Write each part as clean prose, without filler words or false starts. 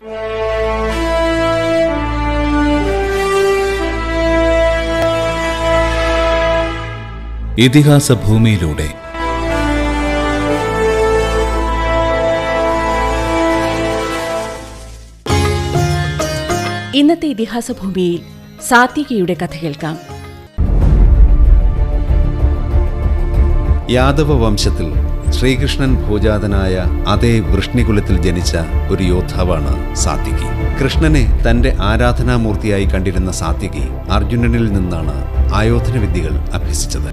ഇതിഹാസഭൂമിയിലൂടെ ഇന്നത്തെ ഇതിഹാസഭൂമിയിൽ സാത്വികയുടെ കഥ കേൾക്കാം. യാദവ വംശത്തിൽ ശ്രീകൃഷ്ണൻ ഭോജാതനായ അതേ വൃഷ്ണികുലത്തിൽ ജനിച്ച ഒരു യോദ്ധാവാണ് സാത്വികി. കൃഷ്ണനെ തന്റെ ആരാധനാമൂർത്തിയായി കണ്ടിരുന്ന സാത്വികി അർജുനനിൽ നിന്നാണ് ആയോധന വിദ്യകൾ അഭ്യസിച്ചത്.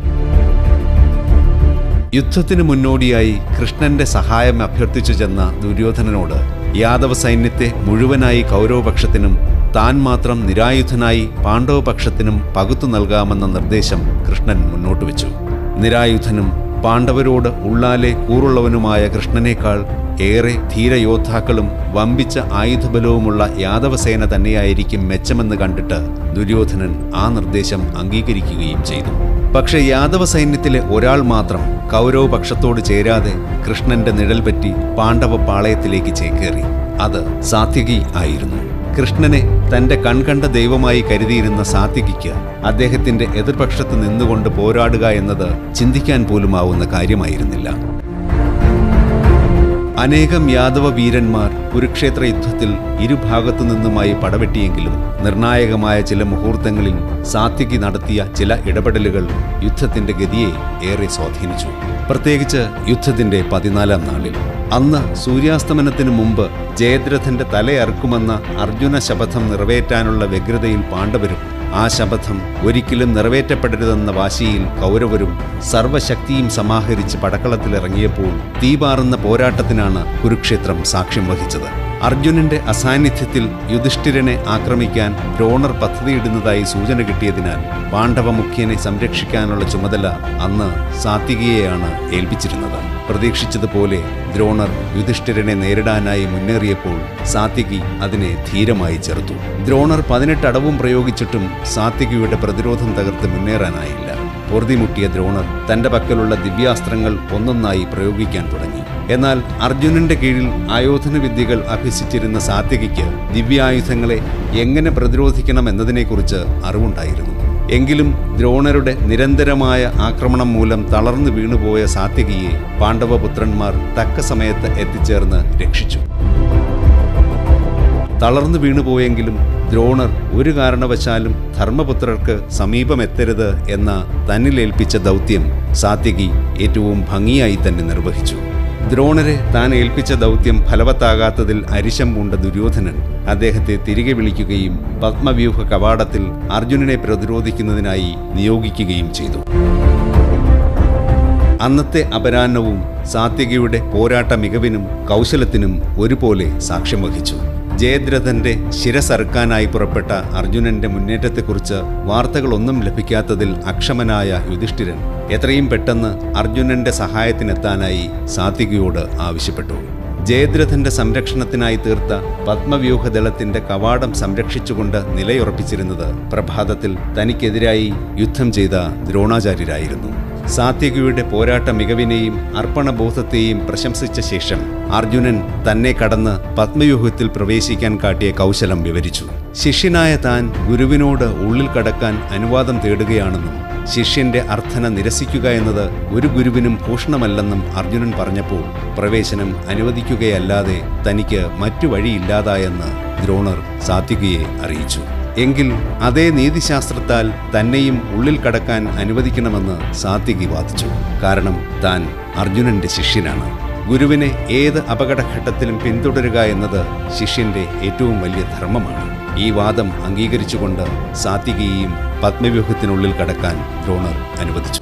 യുദ്ധത്തിന് മുന്നോടിയായി കൃഷ്ണന്റെ സഹായം അഭ്യർത്ഥിച്ചു ചെന്ന ദുര്യോധനനോട് യാദവ സൈന്യത്തെ മുഴുവനായി കൗരവപക്ഷത്തിനും താൻ മാത്രം നിരായുധനായി പാണ്ഡവപക്ഷത്തിനും പകുത്തു നൽകാമെന്ന നിർദ്ദേശം കൃഷ്ണൻ മുന്നോട്ട് വെച്ചു. നിരായുധനും പാണ്ഡവരോട് ഉള്ളാലെ കൂറുള്ളവനുമായ കൃഷ്ണനേക്കാൾ ഏറെ ധീരയോദ്ധാക്കളും വമ്പിച്ച ആയുധബലവുമുള്ള യാദവസേന തന്നെയായിരിക്കും മെച്ചമെന്ന് കണ്ടിട്ട് ദുര്യോധനൻ ആ നിർദ്ദേശം അംഗീകരിക്കുകയും ചെയ്തു. പക്ഷേ യാദവ സൈന്യത്തിലെ ഒരാൾ മാത്രം കൗരവപക്ഷത്തോട് ചേരാതെ കൃഷ്ണന്റെ നിഴൽ പറ്റി പാണ്ഡവ പാളയത്തിലേക്ക് ചേക്കേറി. അത് സാത്വികി ആയിരുന്നു. കൃഷ്ണനെ തന്റെ കൺകണ്ട ദൈവമായി കരുതിയിരുന്ന സാത്വികിക്ക് അദ്ദേഹത്തിന്റെ എതിർപക്ഷത്ത് നിന്നുകൊണ്ട് പോരാടുക എന്നത് ചിന്തിക്കാൻ പോലുമാവുന്ന കാര്യമായിരുന്നില്ല. അനേകം യാദവ വീരന്മാർ കുരുക്ഷേത്ര യുദ്ധത്തിൽ ഇരുഭാഗത്തു നിന്നുമായി പടവെട്ടിയെങ്കിലും നിർണായകമായ ചില മുഹൂർത്തങ്ങളിൽ സാത്വികി നടത്തിയ ചില ഇടപെടലുകൾ യുദ്ധത്തിന്റെ ഗതിയെ ഏറെ സ്വാധീനിച്ചു. പ്രത്യേകിച്ച് യുദ്ധത്തിന്റെ 14-ാം നാളിൽ. അന്ന് സൂര്യാസ്തമനത്തിനു മുമ്പ് ജയദ്രഥന്റെ തലയറുക്കുമെന്ന അർജുന ശപഥം നിറവേറ്റാനുള്ള വ്യഗ്രതയിൽ പാണ്ഡവരും ആ ശപഥം ഒരിക്കലും നിറവേറ്റപ്പെടരുതെന്ന വാശിയിൽ കൗരവരും സർവശക്തിയും സമാഹരിച്ച് പടക്കളത്തിലിറങ്ങിയപ്പോൾ തീപാറുന്ന പോരാട്ടത്തിനാണ് കുരുക്ഷേത്രം സാക്ഷ്യം വഹിച്ചത്. അർജുനന്റെ അസാന്നിധ്യത്തിൽ യുധിഷ്ഠിരനെ ആക്രമിക്കാൻ ദ്രോണർ പദ്ധതിയിടുന്നതായി സൂചന കിട്ടിയതിനാൽ പാണ്ഡവ മുഖ്യനെ സംരക്ഷിക്കാനുള്ള ചുമതല അന്ന് സാത്വികിയെയാണ് ഏൽപ്പിച്ചിരുന്നത്. പ്രതീക്ഷിച്ചതുപോലെ ദ്രോണർ യുധിഷ്ഠിരനെ നേരിടാനായി മുന്നേറിയപ്പോൾ സാത്വികി അതിനെ ധീരമായി ചെറുത്തു. ദ്രോണർ 18 അടവും പ്രയോഗിച്ചിട്ടും സാത്വികിയുടെ പ്രതിരോധം തകർത്ത് മുന്നേറാനായില്ല. പൊറുതിമുട്ടിയ ദ്രോണർ തന്റെ പക്കലുള്ള ദിവ്യാസ്ത്രങ്ങൾ ഒന്നൊന്നായി പ്രയോഗിക്കാൻ തുടങ്ങി. എന്നാൽ അർജുനന്റെ കീഴിൽ ആയോധന വിദ്യകൾ അഭ്യസിച്ചിരുന്ന സാത്വികിക്ക് ദിവ്യായുധങ്ങളെ എങ്ങനെ പ്രതിരോധിക്കണം എന്നതിനെക്കുറിച്ച് അറിവുണ്ടായിരുന്നു. എങ്കിലും ദ്രോണരുടെ നിരന്തരമായ ആക്രമണം മൂലം തളർന്നു വീണുപോയ സാത്വികിയെ പാണ്ഡവപുത്രന്മാർ തക്ക സമയത്ത് എത്തിച്ചേർന്ന് രക്ഷിച്ചു. തളർന്നു വീണുപോയെങ്കിലും ദ്രോണർ ഒരു കാരണവശാലും ധർമ്മപുത്രർക്ക് സമീപമെത്തരുത് എന്ന തന്നിലേൽപ്പിച്ച ദൗത്യം സാത്വികി ഏറ്റവും ഭംഗിയായി തന്നെ നിർവഹിച്ചു. ദ്രോണരെ താൻ ഏൽപ്പിച്ച ദൗത്യം ഫലവത്താകാത്തതിൽ അരിശം പൂണ്ട ദുര്യോധനൻ അദ്ദേഹത്തെ തിരികെ വിളിക്കുകയും പത്മവ്യൂഹ കവാടത്തിൽ അർജുനനെ പ്രതിരോധിക്കുന്നതിനായി നിയോഗിക്കുകയും ചെയ്തു. അന്നത്തെ അപരാഹ്നവും സാത്വികിയുടെ പോരാട്ട മികവിനും കൗശലത്തിനും ഒരുപോലെ സാക്ഷ്യം വഹിച്ചു. ജയദ്രഥന്റെ ശിരസറുക്കാനായി പുറപ്പെട്ട അർജുനന്റെ മുന്നേറ്റത്തെക്കുറിച്ച് വാർത്തകളൊന്നും ലഭിക്കാത്തതിൽ അക്ഷമനായ യുധിഷ്ഠിരൻ എത്രയും പെട്ടെന്ന് അർജുനന്റെ സഹായത്തിനെത്താനായി സാത്വികിയോട് ആവശ്യപ്പെട്ടു. ജയദ്രഥന്റെ സംരക്ഷണത്തിനായി തീർത്ത പത്മവ്യൂഹദളത്തിന്റെ കവാടം സംരക്ഷിച്ചുകൊണ്ട് നിലയുറപ്പിച്ചിരുന്നത് പ്രഭാതത്തിൽ തനിക്കെതിരായി യുദ്ധം ചെയ്ത ദ്രോണാചാര്യരായിരുന്നു. സാത്വികിയുടെ പോരാട്ട മികവിനെയും അർപ്പണബോധത്തെയും പ്രശംസിച്ച ശേഷം അർജുനൻ തന്നെ കടന്ന് പത്മവ്യൂഹത്തിൽ പ്രവേശിക്കാൻ കാട്ടിയ കൗശലം വിവരിച്ചു. ശിഷ്യനായ താൻ ഗുരുവിനോട് ഉള്ളിൽ കടക്കാൻ അനുവാദം തേടുകയാണെന്നും ശിഷ്യന്റെ അർത്ഥന നിരസിക്കുക എന്നത് ഒരു ഗുരുവിനും ഭൂഷണമല്ലെന്നും അർജുനൻ പറഞ്ഞപ്പോൾ പ്രവേശനം അനുവദിക്കുകയല്ലാതെ തനിക്ക് മറ്റു വഴിയില്ലാതായെന്ന് ദ്രോണർ സാത്വികിയെ അറിയിച്ചു. എങ്കിൽ അതേ നീതിശാസ്ത്രത്താൽ തന്നെയും ഉള്ളിൽ കടക്കാൻ അനുവദിക്കണമെന്ന് സാത്വികി വാദിച്ചു. കാരണം താൻ അർജുനന്റെ ശിഷ്യനാണ്. ഗുരുവിനെ ഏത് അപകടഘട്ടത്തിലും പിന്തുടരുക എന്നത് ശിഷ്യന്റെ ഏറ്റവും വലിയ ധർമ്മമാണ്. ഈ വാദം അംഗീകരിച്ചുകൊണ്ട് സാത്വികിയെയും പത്മവ്യൂഹത്തിനുള്ളിൽ കടക്കാൻ ദ്രോണർ അനുവദിച്ചു.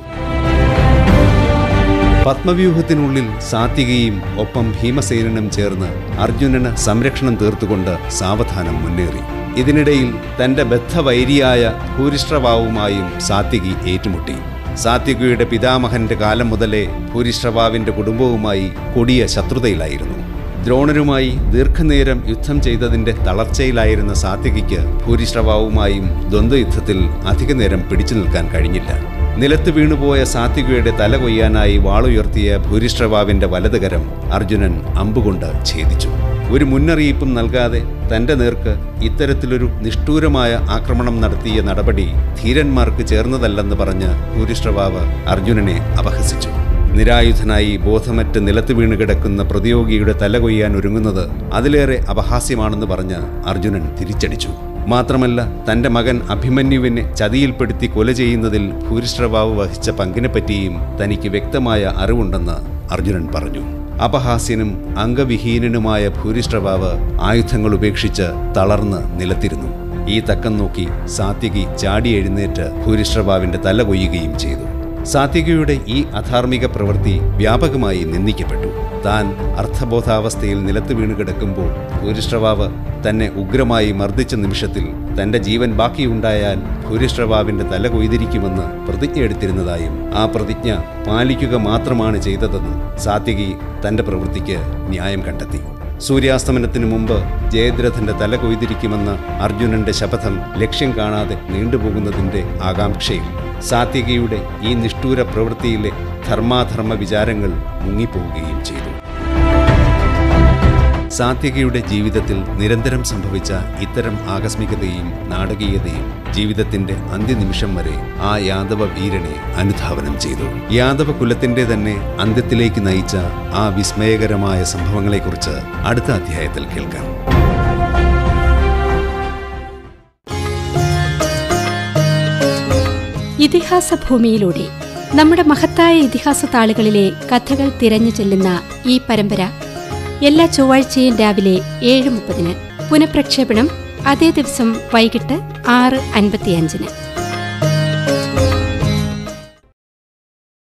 പത്മവ്യൂഹത്തിനുള്ളിൽ സാത്വികിയും ഒപ്പം ഭീമസേനനും ചേർന്ന് അർജുനന് സംരക്ഷണം തീർത്തുകൊണ്ട് സാവധാനം മുന്നേറി. ഇതിനിടയിൽ തന്റെ ബദ്ധവൈരിയായ ഭൂരിഷ്ട്രവാവുമായും സാത്വികി ഏറ്റുമുട്ടി. സാത്വികിയുടെ പിതാമഹന്റെ കാലം മുതലേ ഭൂരിഷ്ട്രവാവിന്റെ കുടുംബവുമായി കൊടിയ ശത്രുതയിലായിരുന്നു. ദ്രോണരുമായി ദീർഘനേരം യുദ്ധം ചെയ്തതിന്റെ തളർച്ചയിലായിരുന്ന സാത്വികിക്ക് ഭൂരിഷ്ട്രവാവുമായും ദ്വന്ദ്വയുദ്ധത്തിൽ അധികനേരം പിടിച്ചു നിൽക്കാൻ കഴിഞ്ഞില്ല. നിലത്ത് വീണുപോയ സാത്വികിയുടെ തല കൊയ്യാനായി വാളുയർത്തിയ ഭൂരിഷ്ട്രവാവിന്റെ വലതുകരം അർജുനൻ അമ്പുകൊണ്ട് ഛേദിച്ചു. ഒരു മുന്നറിയിപ്പും നൽകാതെ തന്റെ നേർക്ക് ഇത്തരത്തിലൊരു നിഷ്ഠൂരമായ ആക്രമണം നടത്തിയ നടപടി ധീരന്മാർക്ക് ചേർന്നതല്ലെന്ന് പറഞ്ഞ് ഭൂരിഷ്ഠവാവ് അർജുനനെ അപഹസിച്ചു. നിരായുധനായി ബോധമറ്റ് നിലത്ത് വീണ് കിടക്കുന്ന പ്രതിയോഗിയുടെ തല കൊയ്യാൻ ഒരുങ്ങുന്നത് അതിലേറെ അപഹാസ്യമാണെന്ന് പറഞ്ഞ് അർജുനൻ തിരിച്ചടിച്ചു. മാത്രമല്ല, തന്റെ മകൻ അഭിമന്യുവിനെ ചതിയിൽപ്പെടുത്തി കൊല ചെയ്യുന്നതിൽ ഭൂരിഷ്ഠവാവ് വഹിച്ച പങ്കിനെപ്പറ്റിയും തനിക്ക് വ്യക്തമായ അറിവുണ്ടെന്ന് അർജുനൻ പറഞ്ഞു. അപഹാസ്യനും അംഗവിഹീനനുമായ ഭൂരിഷ്ഠവാവ് ആയുധങ്ങൾ ഉപേക്ഷിച്ച് തളർന്ന് നിലത്തിരുന്നു. ഈ തക്കം നോക്കി സാത്യകി ചാടി എഴുന്നേറ്റ് ഭൂരിഷ്ഠവാവിന്റെ തല കൊയ്യുകയും ചെയ്തു. സാത്യകിയുടെ ഈ അധാർമിക പ്രവൃത്തി വ്യാപകമായി നിന്ദിക്കപ്പെട്ടു. താൻ അർത്ഥബോധാവസ്ഥയിൽ നിലത്ത് വീണ് കിടക്കുമ്പോൾ ഭൂരിഷ്ഠവാവ് തന്നെ ഉഗ്രമായി മർദ്ദിച്ച നിമിഷത്തിൽ തന്റെ ജീവൻ ബാക്കിയുണ്ടായാൽ ഭൂരിഷ്ഠവാവിന്റെ തല കൊയ്തിരിക്കുമെന്ന് പ്രതിജ്ഞ എടുത്തിരുന്നതായും ആ പ്രതിജ്ഞ പാലിക്കുക മാത്രമാണ് ചെയ്തതെന്നും സാത്യകി തന്റെ പ്രവൃത്തിക്ക് ന്യായം കണ്ടെത്തി. സൂര്യാസ്തമനത്തിനു മുമ്പ് ജയദ്രഥന്റെ തല കൊയ്തിരിക്കുമെന്ന അർജുനന്റെ ശപഥം ലക്ഷ്യം കാണാതെ നീണ്ടുപോകുന്നതിന്റെ ആകാംക്ഷയിൽ സാത്യകിയുടെ ഈ നിഷ്ഠൂര പ്രവൃത്തിയിലെ ധർമാധർമ്മ വിചാരങ്ങൾ മുങ്ങിപ്പോവുകയും ചെയ്തു. സാത്യകിയുടെ ജീവിതത്തിൽ നിരന്തരം സംഭവിച്ച ഇത്തരം ആകസ്മികതയും നാടകീയതയും ജീവിതത്തിന്റെ അന്ത്യനിമിഷം വരെ ആ യാദവ വീരനെ അനുധാവനം ചെയ്തു. യാദവ കുലത്തിന്റെ തന്നെ അന്ത്യത്തിലേക്ക് നയിച്ച ആ വിസ്മയകരമായ സംഭവങ്ങളെക്കുറിച്ച് അടുത്ത അധ്യായത്തിൽ കേൾക്കാം. ഇതിഹാസഭൂമിയിലൂടെ നമ്മുടെ മഹത്തായ ഇതിഹാസ താളുകളിലെ കഥകൾ തിരഞ്ഞു ചെല്ലുന്ന ഈ പരമ്പര എല്ലാ ചൊവ്വാഴ്ചയും രാവിലെ 7:30 പുനഃപ്രക്ഷേപണം അതേ ദിവസം വൈകിട്ട് 6:55.